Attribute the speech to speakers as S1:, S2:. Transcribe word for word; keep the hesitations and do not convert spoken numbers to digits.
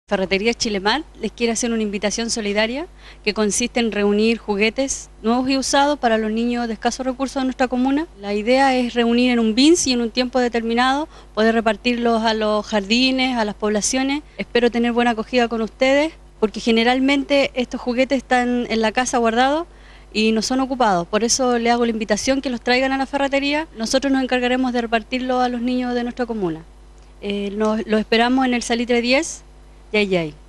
S1: Ferretería Chilemar les quiere hacer una invitación solidaria que consiste en reunir juguetes nuevos y usados para los niños de escasos recursos de nuestra comuna. La idea es reunir en un B I N S y en un tiempo determinado poder repartirlos a los jardines, a las poblaciones. Espero tener buena acogida con ustedes porque generalmente estos juguetes están en la casa guardados y no son ocupados. Por eso le hago la invitación que los traigan a la ferretería. Nosotros nos encargaremos de repartirlos a los niños de nuestra comuna. Eh, nos, los esperamos en el Salitre diez. Yay, yay.